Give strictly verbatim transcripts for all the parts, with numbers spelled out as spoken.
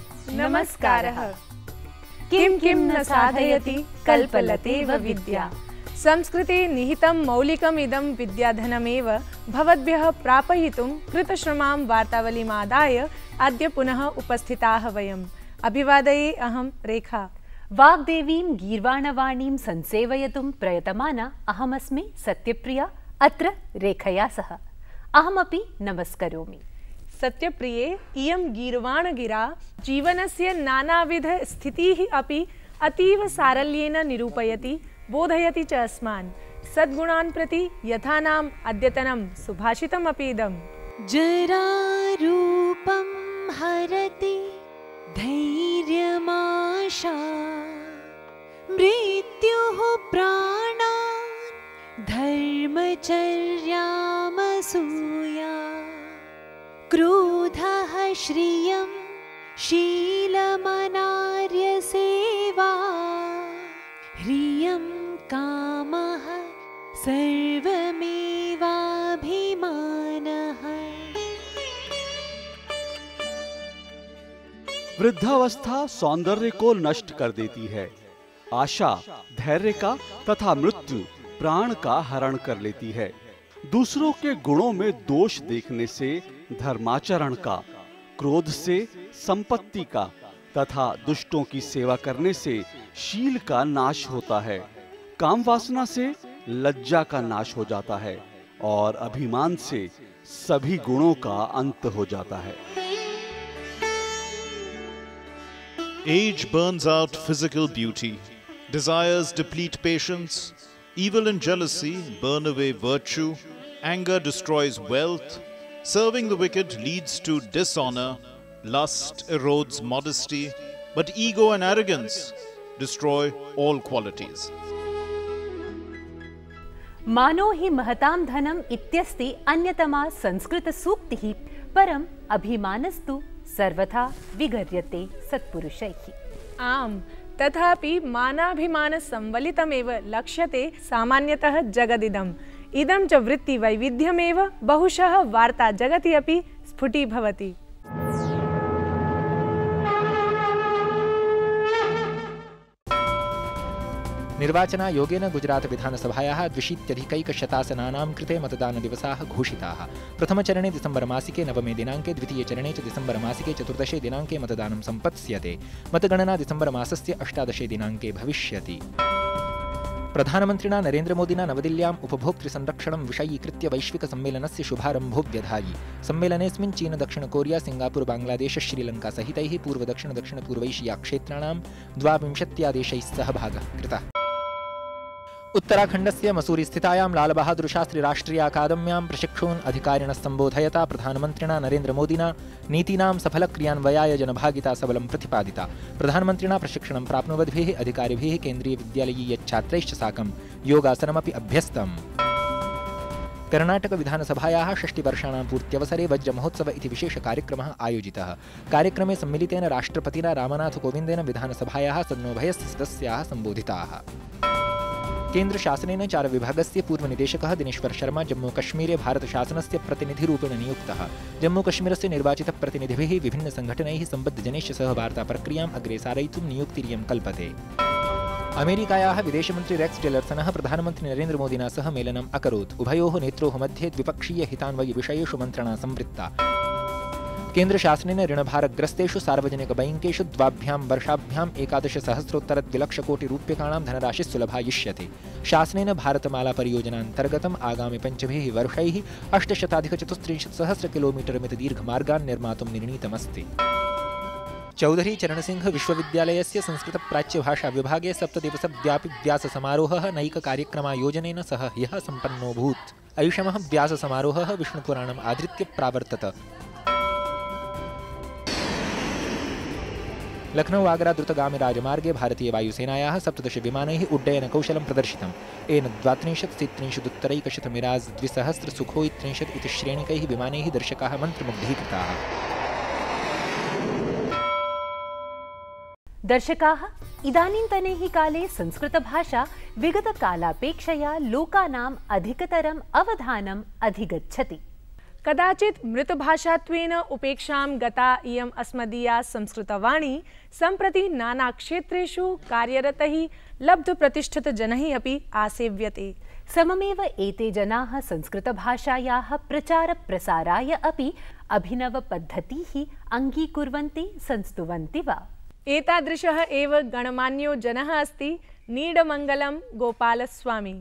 नमस्कारः। किं किं न साधयति कल्पलतेव विद्या। संस्कृते निहितं मौलिकम् इदं विद्याधनमेव भवद्भ्यः प्रापयितुं कृतश्रमां वार्तावलीमादाय अद्य पुनः उपस्थिताः वयम्। अभिवादये अहं रेखा। वाग्देवीं गीर्वाणवाणीं संसेवयितुं प्रयतमाना अहमस्मि सत्यप्रिया, अत्र रेखया सह। अहमपि नमस्करोमि। सत्यप्रिये, इयं गीर्वाणगिरा जीवनस्य नानाविध स्थितिः अपि अतीव सारल्येन निरूपयति, बोधयति च अस्मान् सद्गुणान् प्रति। यथा नाम अद्यतनं सुभाषितमपि इदम्। जरारूपं हरति धैर्यमाशा, मृत्युः प्राणान् धर्मचर्यामसूया, क्रोधः श्रियं शीलमनार्यसेवा, ह्रियं कामः सर्वमेवाभिमानः। वृद्धावस्था सौंदर्य को नष्ट कर देती है, आशा धैर्य का तथा मृत्यु प्राण का हरण कर लेती है। दूसरों के गुणों में दोष देखने से धर्माचरण का, क्रोध से संपत्ति का तथा दुष्टों की सेवा करने से शील का नाश होता है। काम वासना से लज्जा का नाश हो जाता है और अभिमान से सभी गुणों का अंत हो जाता है। Age burns out physical beauty, desires deplete patience, evil and jealousy burn away virtue, anger destroys wealth, serving the wicked leads to dishonor, lust erodes modesty, but ego and arrogance destroy all qualities. मानो हि महतां धनम् इत्यस्ति अन्यतमा संस्कृतसूक्तिः, परम् अभिमानस्तु सर्वथा विगर्यते सत्पुरुषैः। आम्, तथापि मानाभिमानसंवलितमेव लक्ष्यते सामान्यतः जगदिदम्। इदं च वृत्तिवैविध्यमेव बहुशः वार्ता जगति अपि स्फुटीभवति। निर्वाचनायोगेन गुजरात विधानसभायाः द्व्यशीत्यधिकैकशतासनानां कृते मतदानदिवसाः घोषिताः। प्रथमचरणे दिसम्बर मासिके नवमे दिनाङ्के, द्वितीयचरणे च दिसम्बर मासिके चतुर्दशे दिनाङ्के मतदानं सम्पत्स्यते। मतगणना दिसम्बर मासस्य अष्टादशे दिनाङ्के भविष्यति। प्रधानमन्त्रिणा नरेन्द्रमोदिना नवदिल्ल्याम् उपभोक्तृसंरक्षणं विषयीकृत्य वैश्विकसम्मेलनस्य शुभारम्भो व्यधायि। सम्मेलनेऽस्मिन् चीन, दक्षिण कोरिया, सिङ्गापुर, बाङ्ग्लादेश, श्रीलङ्का सहितैः पूर्वदक्षिण दक्षिणपूर्वैशिया क्षेत्राणां द्वाविंशत्या देशैः सहभागः कृतः। उत्तराखण्डस्य मसूरी स्थितायां लाल बहादुर शास्त्री राष्ट्रिय अकादम्यां प्रशिक्षून् अधिकारिणः सम्बोधयता प्रधानमन्त्रिणा नरेन्द्रमोदिना नीतीनां सफलक्रियान्वयाय जनभागिता सबलं प्रतिपादिता। प्रधानमन्त्रिणा प्रशिक्षणं प्राप्नुवद्भिः अधिकारिभिः केन्द्रीयविद्यालयीयछात्रैश्च साकं योगासनमपि अभ्यस्तम्। कर्णाटकविधानसभायाः षष्टिवर्षाणां पूर्त्यवसरे वज्रमहोत्सव इति विशेषकार्यक्रमः आयोजितः। कार्यक्रमे सम्मिलितेन राष्ट्रपतिना रामनाथ कोविन्देन विधानसभायाः सदनोभयस्य सदस्याः सम्बोधिताः। केन्द्रशासनेन चार विभागस्य पूर्वनिदेशकः दिनेश्वर शर्मा जम्मूकश्मीरे भारतशासनस्य प्रतिनिधिरूपेण नियुक्तः। जम्मूकश्मीरस्य निर्वाचितप्रतिनिधिभिः विभिन्नसङ्घटनैः सम्बद्धजनैश्च सह वार्ताप्रक्रियाम् अग्रे सारयितुं नियुक्तिरियं कल्पते। अमेरिकायाः विदेशमन्त्री रेक्स टिलर्सनः प्रधानमन्त्री नरेन्द्रमोदिना सह मेलनम् अकरोत्। उभयोः नेत्रोः मध्ये द्विपक्षीयहितान्वयविषयेषु मन्त्रणा संवृत्ता। केन्द्रशासनेन ऋणभारग्रस्तेषु सार्वजनिकबैङ्केषु द्वाभ्यां वर्षाभ्याम् एकादशसहस्रोत्तरद्विलक्षकोटिरूप्यकाणां धनराशिः सुलभायिष्यते। शासनेन भारतमाला परियोजनान्तर्गतम् आगामि पञ्चभिः वर्षैः अष्टशताधिकचतुस्त्रिंशत् सहस्र किलोमीटर् मितदीर्घमार्गान् निर्मातुं निर्णीतमस्ति। चौधरी चरणसिंह विश्वविद्यालयस्य संस्कृतप्राच्यभाषा विभागे सप्तदिवसव्यापी व्याससमारोहः नैककार्यक्रमायोजनेन सह ह्यः सम्पन्नोऽभूत्। ऐषमः व्याससमारोहः विष्णुपुराणम् आधृत्य प्रावर्तत। लखनऊ आगरा द्रुतगामी राजमार्गे भारतीय वायुसेनायाः सप्तदश विमानैः उड्डयनकौशलं प्रदर्शितम्। येन द्वात्रिंशत् सी त्रिंशदुत्तरैकशत मिराज द्विसहस्र सुखोई त्रिंशत् इति श्रेणिकैः विमानैः दर्शकाः मन्त्रमुग्धीकृताः। दर्शकाः, इदानीन्तने हि काले संस्कृतभाषा विगतकालापेक्षया लोकानाम् अधिकतरम् अवधानम् अधिगच्छति। कदाचित् मृतभाषात्वेन उपेक्षां गता इयम् अस्मदीया संस्कृतवाणी सम्प्रति नानाक्षेत्रेषु कार्यरतैः लब्धप्रतिष्ठितजनैः अपि आसेव्यते। सममेव एते जनाः संस्कृतभाषायाः प्रचारप्रसाराय अपि अभिनवपद्धतीः अङ्गीकुर्वन्ति संस्तुवन्ति वा। एतादृशः एव गणमान्यो जनः अस्ति नीडमङ्गलं गोपालस्वामी।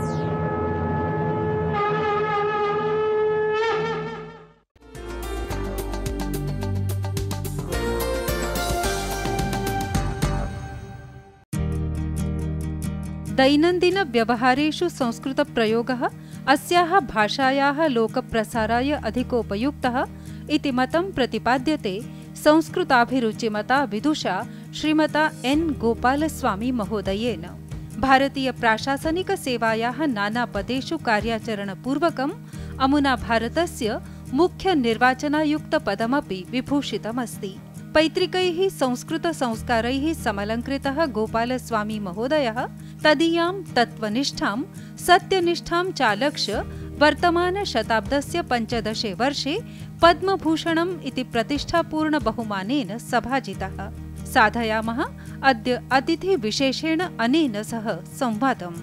दैनन्दिनव्यवहारेषु संस्कृतप्रयोगः अस्याः भाषायाः लोकप्रसाराय अधिकोपयुक्तः इति मतं प्रतिपाद्यते संस्कृताभिरुचिमता विदुषा श्रीमता एन् गोपालस्वामी महोदयेन। भारतीयप्राशासनिकसेवायाः नानापदेषु कार्याचरणपूर्वकम् अमुना भारतस्य मुख्यनिर्वाचनायुक्तपदमपि विभूषितमस्ति। पैतृकैः संस्कृतसंस्कारैः समलङ्कृतः गोपालस्वामी महोदयः तदीयां तत्त्वनिष्ठां सत्यनिष्ठां चालक्ष्य वर्तमानशताब्दस्य पञ्चदशे वर्षे पद्मभूषणम् इति प्रतिष्ठापूर्णबहुमानेन सभाजितः। साधयामः अद्य अतिथिविशेषेण अनेन सह संवादम्।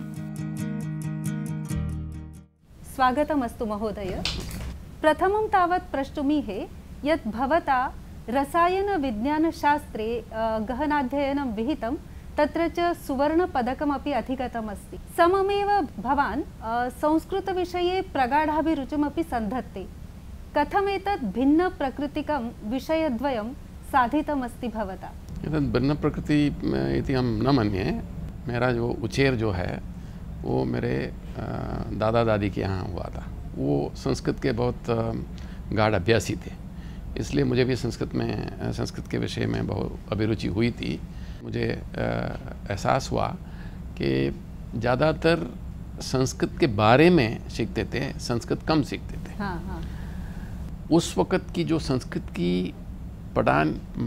स्वागतमस्तु महोदय। प्रथमं तावत् प्रष्टुमीहे यत् भवता रसायनविज्ञानशास्त्रे गहनाध्ययनं विहितं, तत्र च सुवर्णपदकमपि अधिगतमस्ति। सममेव भवान् संस्कृतविषये प्रगाढाभिरुचिमपि सन्धत्ते। कथमेतत् भिन्नप्रकृतिकं विषयद्वयं साधितमस्ति भवता? एतत् भिन्नप्रकृति इति अहं न मन्ये। मेरा जो उछेर जो है वो मेरे दादा दादी के यहाँ हुआ था। वो संस्कृत के बहुत गाढ़ अभ्यासी थे, इसलिए मुझे भी संस्कृत में संस्कृत के विषय में बहुत अभिरुचि हुई थी। मुझे एहसास हुआ कि ज़्यादातर संस्कृत के बारे में सीखते थे, संस्कृत कम सीखते थे। हाँ, हाँ। उस वक़्त की जो संस्कृत की पढ़ान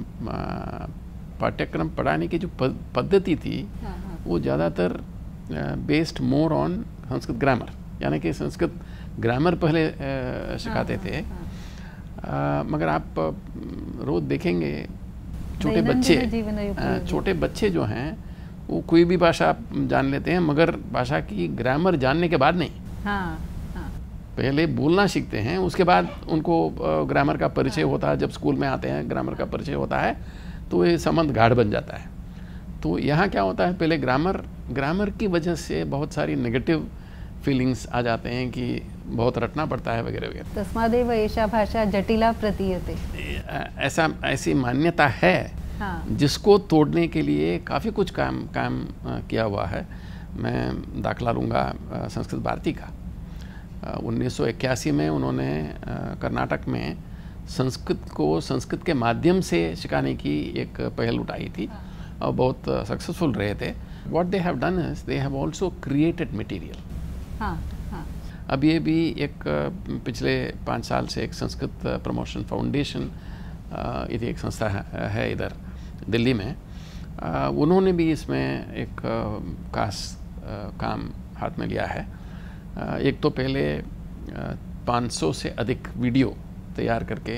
पाठ्यक्रम पढ़ाने की जो पद्धति थी, हाँ, हाँ। वो ज़्यादातर based more on Sanskrit grammar, यानी कि संस्कृत ग्रामर पहले सिखाते थे। हाँ, हाँ। आ, मगर आप रोज देखेंगे छोटे बच्चे छोटे बच्चे जो हैं वो कोई भी भाषा जान लेते हैं, मगर भाषा की ग्रामर जानने के बाद नहीं। हाँ, हाँ। पहले बोलना सीखते हैं, उसके बाद उनको ग्रामर का परिचय होता है। जब स्कूल में आते हैं ग्रामर का परिचय होता है तो ये संबंध गाढ़ बन जाता है। तो यहाँ क्या होता है, पहले ग्रामर ग्रामर की वजह से बहुत सारी नेगेटिव फीलिंग्स आ जाते हैं कि बहुत रटना पड़ता है वगैरह वगैरह। तस्मादेव एषा भाषा जटिला प्रतीयते, ऐसा ऐसी मान्यता है। हाँ। जिसको तोड़ने के लिए काफ़ी कुछ काम काम किया हुआ है। मैं दाखला लूँगा संस्कृत भारती का। उन्नीस सौ इक्यासी में उन्होंने कर्नाटक में संस्कृत को संस्कृत के माध्यम से सिखाने की एक पहल उठाई थी। हाँ। और बहुत सक्सेसफुल रहे थे। What they have done is they have also created material. हाँ, हाँ। अब ये भी एक पिछले पाँच साल से एक संस्कृत प्रमोशन फाउंडेशन इति एक संस्था है इधर दिल्ली में। उन्होंने भी इसमें एक खास काम हाथ में लिया है। एक तो पहले पाँच सौ से अधिक वीडियो तैयार करके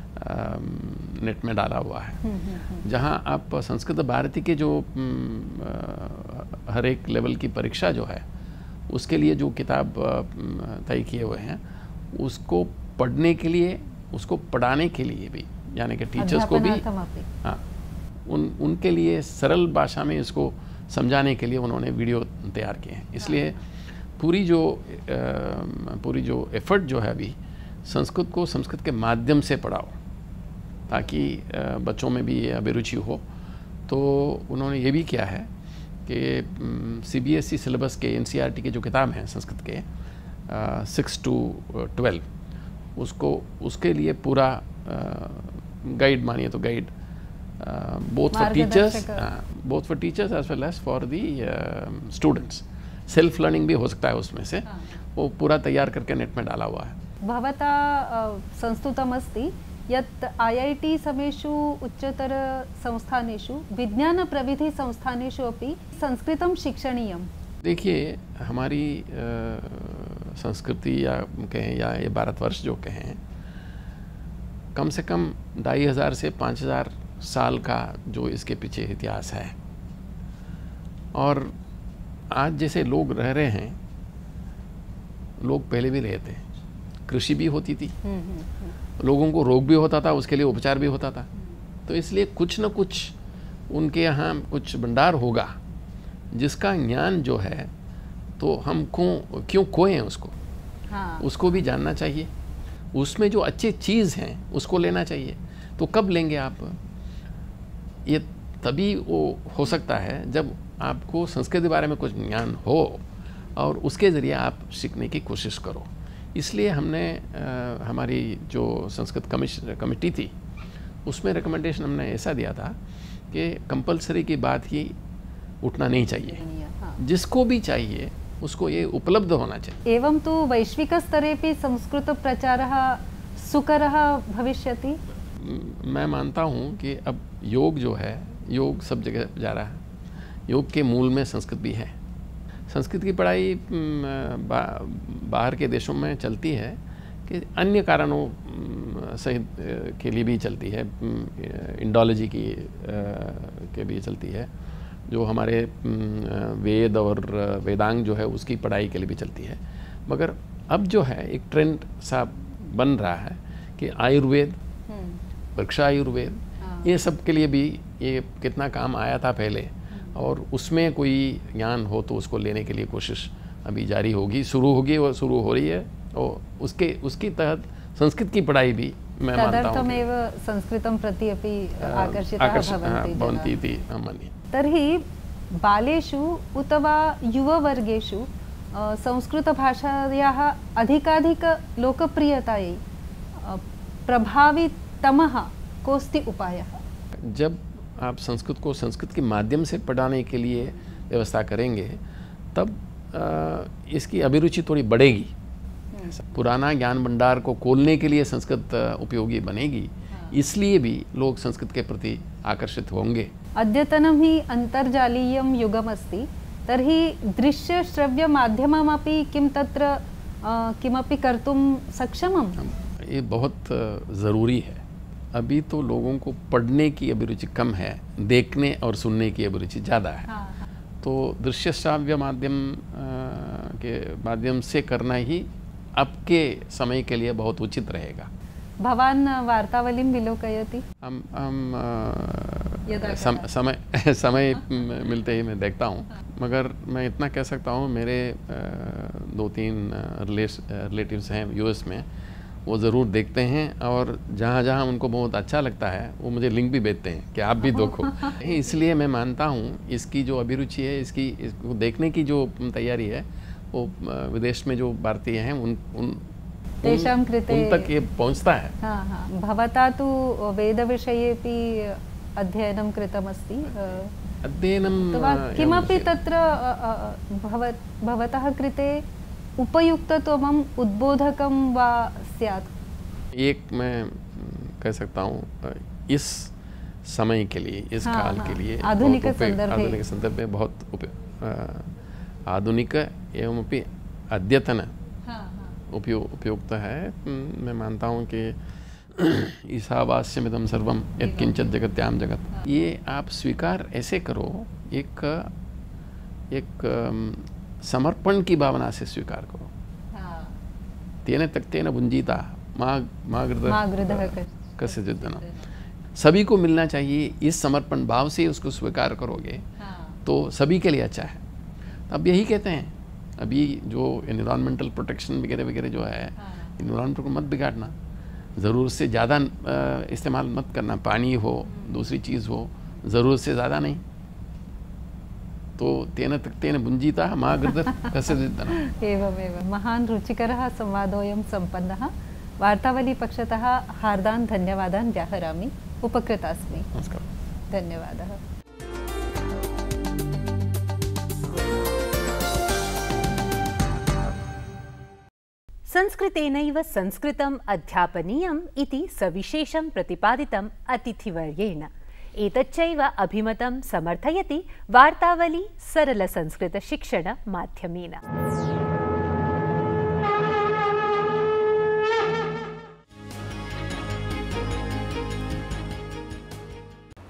नेट में डाला हुआ है, जहां आप संस्कृत भारती के जो हर एक लेवल की परीक्षा जो है उसके लिए जो किताब तय किए हुए हैं उसको पढ़ने के लिए, उसको पढ़ाने के लिए भी, यानी कि टीचर्स को भी, हाँ, उन उनके लिए सरल भाषा में इसको समझाने के लिए उन्होंने वीडियो तैयार किए हैं। इसलिए पूरी जो पूरी जो एफर्ट जो है अभी संस्कृत को संस्कृत के माध्यम से पढ़ाओ ताकि बच्चों में भी ये अभिरुचि हो। तो उन्होंने ये भी किया है कि सीबीएसई सिलेबस के एनसीईआरटी के जो किताब हैं संस्कृत के सिक्स टू ट्वेल्व उसको उसके लिए पूरा गाइड मानिए तो guide both for teachers both for teachers as well as for the students. Self learning भी हो सकता है उसमें से। हाँ। वो पूरा तैयार करके नेट में डाला हुआ है। भवता संस्तुतमस्ति यत् आई आई टी समेषु उच्चतर संस्थानेषु विज्ञान प्रविधि संस्थानेषु अपि संस्कृतं शिक्षणीयम्। देखिए, हमारी संस्कृति या कहें या ये भारतवर्ष जो कहें, कम से कम ढाई हज़ार से पाँच हज़ार साल का जो इसके पीछे इतिहास है। और आज जैसे लोग रह रहे हैं, लोग पहले भी रहे थे, कृषि भी होती थी, लोगों को रोग भी होता था, उसके लिए उपचार भी होता था। तो इसलिए कुछ न कुछ उनके यहाँ कुछ भंडार होगा जिसका ज्ञान जो है तो हम क्यों क्यों खोए हैं उसको। हाँ। उसको भी जानना चाहिए, उसमें जो अच्छी चीज़ हैं उसको लेना चाहिए। तो कब लेंगे आप? ये तभी वो हो सकता है जब आपको संस्कृत के बारे में कुछ ज्ञान हो और उसके ज़रिए आप सीखने की कोशिश करो। इसलिए हमने आ, हमारी जो संस्कृत कमिशन कमेटी थी उसमें रिकमेंडेशन हमने ऐसा दिया था कि कंपलसरी की बात ही उठना नहीं चाहिए। हाँ। जिसको भी चाहिए उसको ये उपलब्ध होना चाहिए। एवं तो वैश्विकस्तरेपि संस्कृतप्रचारः सुकरः भविष्यति। मैं मानता हूँ कि अब योग जो है, योग सब जगह जा रहा है। योग के मूल में संस्कृत भी है। संस्कृत की पढ़ाई बा, बाहर के देशों में चलती है कि अन्य कारणों सहित के लिए भी चलती है, इंडोलॉजी की के लिए चलती है, जो हमारे वेद और वेदांग जो है उसकी पढ़ाई के लिए भी चलती है। मगर अब जो है एक ट्रेंड सा बन रहा है कि आयुर्वेद, वृक्ष आयुर्वेद, ये सब के लिए भी ये कितना काम आया था पहले, और उसमें कोई ज्ञान हो तो उसको लेने के लिए कोशिश अभी जारी होगी, शुरू होगी और शुरू हो रही है। और उसके उसकी तहत संस्कृत की पढ़ाई भी मैं मानता हूँ तदर्थमेव संस्कृतं प्रति अपि आकर्षिताः भवन्ति इति अहं मन्ये। तर्हि बालेषु उत वा युववर्गेषु संस्कृतभाषायाः अधिकाधिकलोकप्रियतायै प्रभावितमः कोऽस्ति उपायः? जब आप संस्कृत को संस्कृत के माध्यम से पढ़ाने के लिए व्यवस्था करेंगे तब आ, इसकी अभिरुचि थोड़ी बढ़ेगी। पुराना ज्ञान भंडार को खोलने के लिए संस्कृत उपयोगी बनेगी, इसलिए भी लोग संस्कृत के प्रति आकर्षित होंगे। अद्यतनं हि अन्तर्जालीयं युगमस्ति, तर्हि दृश्यश्रव्यमाध्यममपि किं तत्र किमपि कर्तुं सक्षमं? ये बहुत ज़रूरी है। अभी तो लोगों को पढ़ने की अभिरुचि कम है, देखने और सुनने की अभिरुचि ज़्यादा है। हाँ। तो दृश्य श्राव्य माध्यम के माध्यम से करना ही आपके समय के लिए बहुत उचित रहेगा। भवान वार्तावलीं विलोकयति? हम हम सम, समय समय मिलते ही मैं देखता हूँ। मगर मैं इतना कह सकता हूँ, मेरे दो तीन रिलेटिव्स हैं यूएस में, वो ज़रूर देखते हैं और जहाँ जहाँ उनको बहुत अच्छा लगता है वो मुझे लिंक भी भेजते हैं कि आप भी देखो। इसलिए मैं मानता हूँ इसकी जो अभिरुचि है, इसकी इसको देखने की जो तैयारी है, वो विदेश में जो भारतीय हैं उन उन तेषां कृते उन तक ये पहुँचता है। हाँ हाँ, भवता तु वेदविषयेपि अध्ययनं कृतमस्ति। अध्ययनं किमपि तत्र भवतः कृते उपयुक्ततमम् उद्बोधकं वा स्यात्? एक मैं कह सकता हूँ इस समय के लिए, इस हाँ, काल हाँ, के लिए आधुनिक संदर्भे आधुनिक संदर्भ में बहुत आधुनिक एवं अपि अद्यतन उपयोग उपयुक्त है। मैं मानता हूँ कि ईशावास्यमिदं सर्वं यत्किंचित् जगत्यां जगत्, ये आप स्वीकार ऐसे करो, एक एक समर्पण की भावना से स्वीकार करो। तेन त्यक्तेन भुंजीता माँ माँ गृधः कस्यचित् धनम्। सभी को मिलना चाहिए, इस समर्पण भाव से उसको स्वीकार करोगे तो सभी के लिए अच्छा है। अब यही कहते हैं, अभी जो एनवायरमेंटल प्रोटेक्शन वगैरह वगैरह जो है, एनवायरमेंट को मत बिगाड़ना, ज़रूरत से ज़्यादा इस्तेमाल मत करना, पानी हो, दूसरी चीज़ हो, ज़रूरत से ज़्यादा नहीं। तो तेन त्यक्तेन भुंजीता मा गृधः कस्यचित् धनम्। एवमेव महान् रुचिकरः संवादोऽयं सम्पन्नः। वार्तावलीपक्षतः हार्दान् धन्यवादान् व्याहरामि। उपकृतास्मि। नमस्कारः। धन्यवादः। संस्कृतेनैव संस्कृतम् अध्यापनीयम् इति सविशेषं प्रतिपादितम् अतिथिवर्येण। एतच्चैव अभिमतं समर्थयति वार्तावली सरलसंस्कृतशिक्षण माध्यमेन।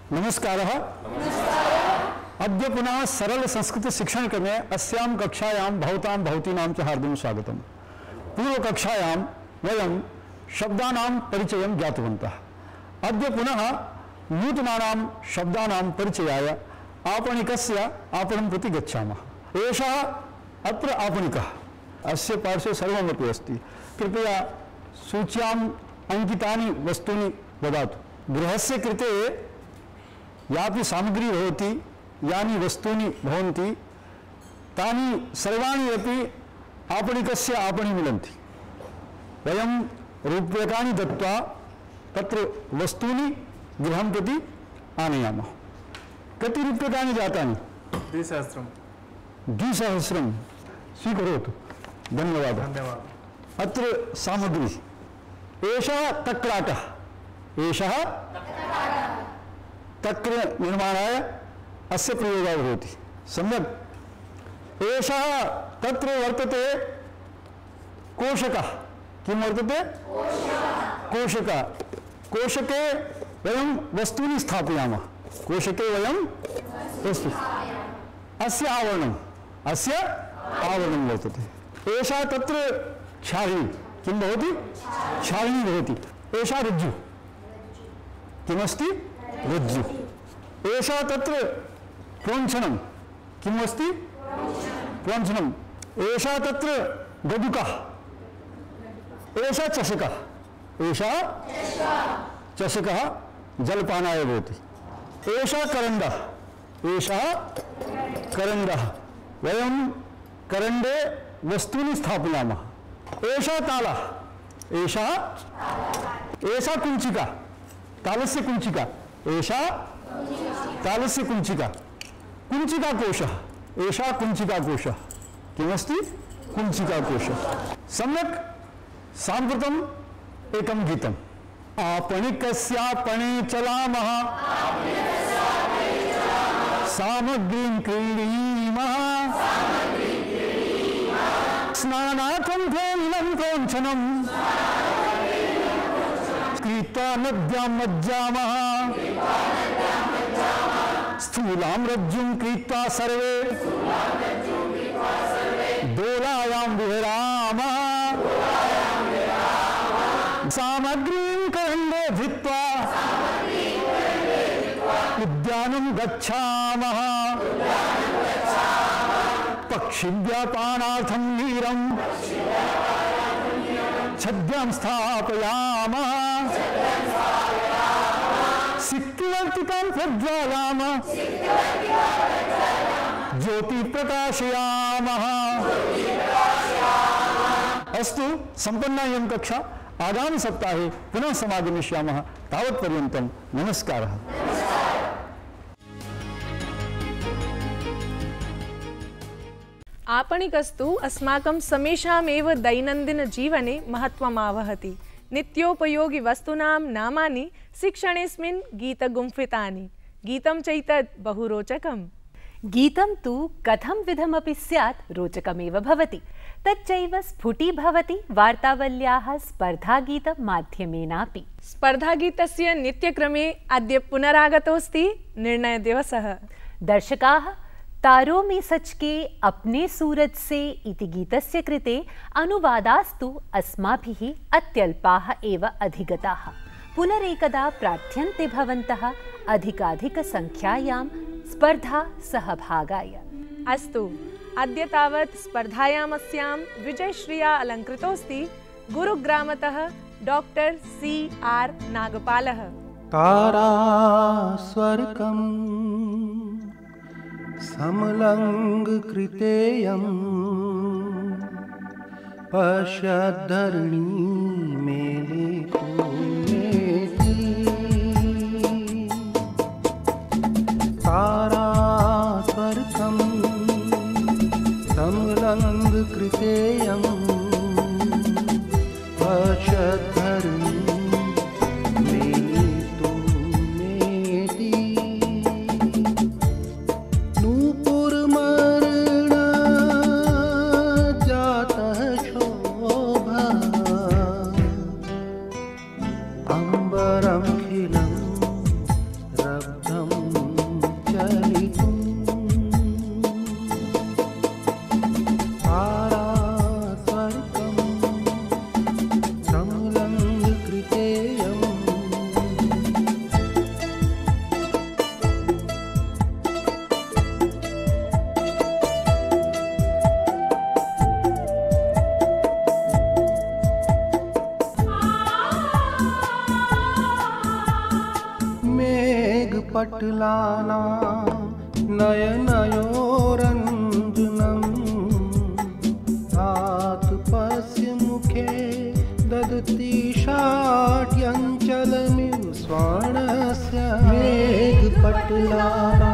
नमस्कारः। अद्य पुनः सरल संस्कृत शिक्षण क्रमे अस्यां कक्षायां भवतां भवतीनां च हार्दिकं स्वागतम्। पूर्वकक्षायां वयं शब्दानां परिचयं ज्ञातवन्तः। अद्य पुनः नूतनानां शब्दानां परिचयाय आपणिकस्य आपणं प्रति गच्छामः। एषः अत्र आपणिकः, अस्य पार्श्वे सर्वमपि अस्ति। कृपया सूच्याम् अंकितानि वस्तूनि ददातु। गृहस्य कृते यापि सामग्री भवति, यानि वस्तूनि भवन्ति, तानि सर्वाणि अपि आपणिकस्य आपणे मिलन्ति। वयं रूप्यकाणि दत्त्वा तत्र वस्तूनि गृहं प्रति आनयामः। कति रूप्यकाणि जातानि? द्विसहस्रं। द्विसहस्रं स्वीकरोतु। धन्यवादः। धन्यवादः। अत्र सामग्री, एषः तक्राटः, एषः तक्र निर्माणाय अस्य प्रयोगः भवति। सम्यक्। एषः तत्र वर्तते कोशकः। किं वर्तते? कोशकः। कोशके वयं वस्तूनि स्थापयामः। कोशके वयं वस्तु, अस्य आवरणम्, अस्य आवरणं वर्तते। एषा तत्र क्षारिणी, किं भवति? क्षारिणी भवति। एषा रज्जु, किमस्ति? रज्जु। एषा तत्र प्रोञ्छनं, किम् अस्ति? प्रोञ्छनम्। एषा तत्र गदुकः, एषा चषकः, एषा चषकः जलपानाय भवति। एषा करण्डः, एषः करण्डः, वयं करण्डे वस्तूनि स्थापयामः। एषा तालः, एषः, एषा कुञ्चिका, तालस्य कुञ्चिका, एषा तालस्य कुञ्चिका, कुञ्चिकाकोशः, एषा कुञ्चिकाकोशः, किमस्ति? कुञ्चिकाकोशः। सम्यक्। साम्प्रतम् एकं गीतम्। आपणिकस्यापणे चलामः, सामग्रीं क्रीणीमः, स्नानार्थं प्रोञ्छनं प्रोञ्छनं क्रीत्वा नद्यां मज्जामः, स्थूलां रज्जुं क्रीत्वा सर्वे दोलायां विहरामः, सामग्रीं करण्डे धृत्वा उद्यानं गच्छामः, पक्षिव्यापानार्थं नीरं छद्यां स्थापयामः, सिक्तिवर्तिकां प्रज्वालयामः, ज्योति प्रकाशयामः। अस्तु, सम्पन्ना इयं कक्षा। आगामि सप्ताहे पुनः समागमिष्यामः। तावत्पर्यन्तं नमस्कारः। आपणिकस्तु अस्माकं समेषामेव दैनन्दिनजीवने महत्त्वम् आवहति। नित्योपयोगि वस्तूनां नामानि शिक्षणेऽस्मिन् गीतगुम्फितानि। गीतं चैतत् बहु रोचकम्। गीतं तु कथं विधमपि स्यात् रोचकमेव भवति। तच्चैव स्फुटीभवति वार्तावल्याः स्पर्धागीतं माध्यमेनापि। स्पर्धागीतस्य नित्यक्रमे अद्य पुनरागतोऽस्ति निर्णयदिवसः। दर्शकाः, तारों में सच के अपने सूरज से इति गीतस्य कृते अनुवादास्तु अस्माभिः अत्यल्पाः एव अधिगताः। पुनरेकदा प्रार्थ्यन्ते भवन्तः अधिकाधिकसङ्ख्यायां स्पर्धा सहभागाय। अस्तु, अद्य तावत् स्पर्धायामस्यां विजयश्रिया अलङ्कृतोऽस्ति गुरुग्रामतः डॉक्टर सी आर नागपालः। तारास्वर्गम् समलङ्कृतेयं पश्यद्धरणी मेलितुमेति। तारास्वर्गं समलङ्कृतेयं पश्यद्धरणी मेघपटलाना नयनयोरञ्जनम् आतपस्य मुखे ददति शाट्यञ्चलमिव स्वर्णस्य मेघपटलाना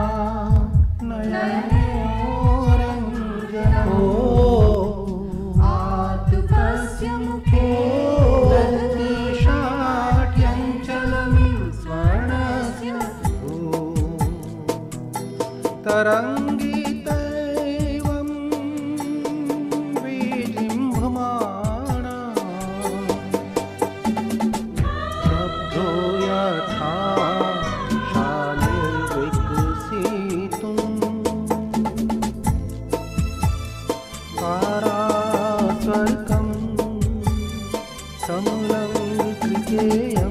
नयनयोरञ्जनम् आतपस्य मुखे ददति शाट्यञ्चलमिव स्वर्णस्य तरङ्गितैवं विजृम्भमाणा शब्दो यथा शालिर्विकसितुं पारास्वर्गं समलङ्कृतेयं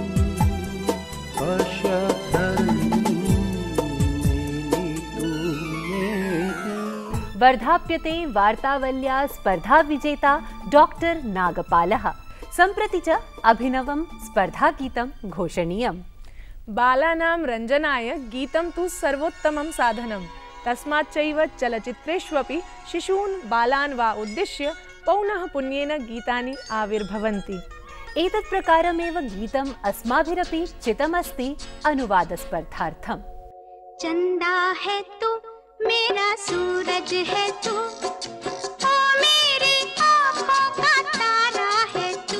वर्धाप्यते वार्तावल्या स्पर्धा विजेता डॉक्टर नागपालः। सम्प्रति च अभिनवं स्पर्धागीतं घोषणीयम्। बालानां रञ्जनाय गीतं तु सर्वोत्तमं साधनं। तस्माच्चैव चलच्चित्रेष्वपि शिशून् बालान् वा उद्दिश्य पौनः पुन्येन गीतानि आविर्भवन्ति। एतत् प्रकारमेव गीतम् अस्माभिरपि चितमस्ति अनुवादस्पर्धार्थम्। चंदा है तू मेरा सूरज है तू, ओ मेरी आँखों का तारा है तू।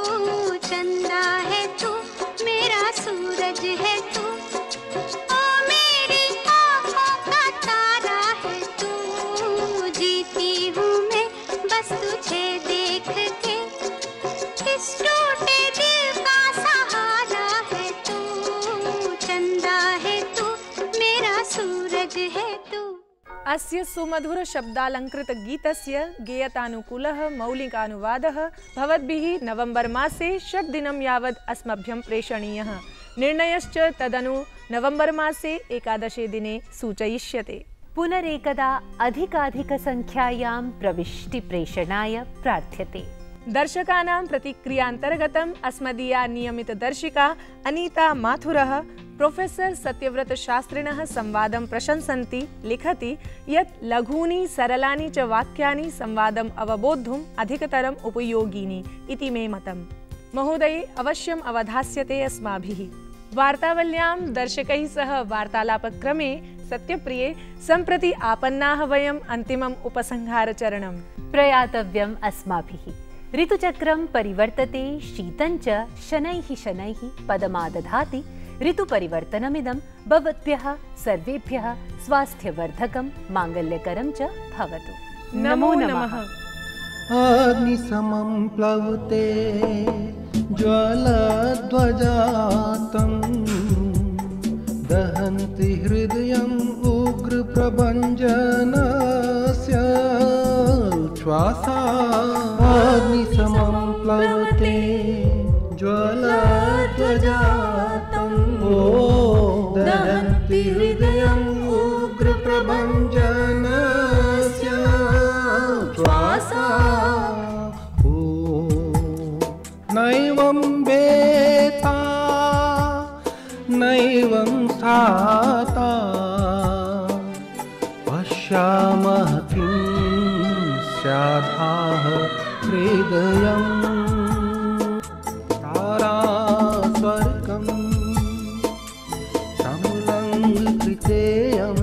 चंदा है तू मेरा सूरज है तू, ओ मेरी आँखों का तारा है तू। जीती हूँ मैं बस तुझे देख के, इस टूटे दिल का सहारा है तू। चंदा है तू मेरा सूरज है तू। अस्य सुमधुर शब्दालंकृत गीतस्य गेयतानुकूलः मौलिकानुवादः भवद्भिः नवंबर मासे षट् दिनं यावत् अस्मभ्यं प्रेषणीयः। निर्णयश्च तदनु नवंबर मासे एकादशे दिने सूचयिष्यते। पुनरेकदा अधिकाधिकसंख्यायां प्रविष्टिप्रेषणाय प्रार्थ्यते। दर्शकानां प्रतिक्रियान्तर्गतम् अस्मदीया नियमितदर्शिका अनीता माथुरः प्रोफेसर सत्यव्रत शास्त्रिणः संवादं प्रशंसन्ति। लिखति यत् लघूनि सरलानि च वाक्यानि संवादम् अवबोद्धुम् अधिकतरम् उपयोगिनी इति मे मतम्। महोदये अवश्यम् अवधास्यते अस्माभिः। वार्तावल्यां दर्शकैः सह वार्तालापक्रमे सत्यप्रिये सम्प्रति आपन्नाः वयम् अन्तिमम् उपसंहारचरणम् प्रयातव्यम् अस्माभिः। ऋतुचक्रं परिवर्तते, शीतञ्च शनैः शनैः पदमादधाति। ऋतुपरिवर्तनमिदं भवद्भ्यः सर्वेभ्यः स्वास्थ्यवर्धकं माङ्गल्यकरं च भवतु। नमो नमः। अग्निसमं प्लवते ज्वालाध्वजातं, दहन्ति हृदयम् उग्रप्रभञ्जनस्य श्वासा। अग्निसमं प्लवते ज्वालाध्वजातं, दहन्ति हृदयम् उग्रप्रभञ्जनस्य श्वासा। नैवं वेता नैवं स्थाता, पश्यामः किं स्यादाह हृदयम्। तारास्वर्गं समलङ्कृतेयम्